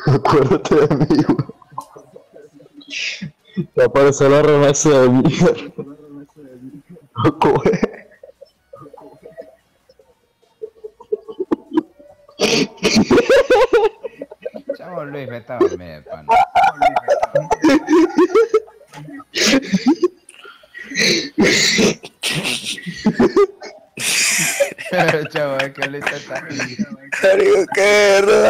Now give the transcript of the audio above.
Acuérdate de mí, güey. Te apareció la remesa de mierda. Güey. Chamo Luis, vete a dormir, pana. Chavo, es que Luis está... Marico, qué verdad.